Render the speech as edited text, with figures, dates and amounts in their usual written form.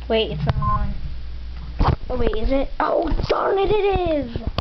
Wait, it's not on. Oh wait, is it? Oh darn it, it is!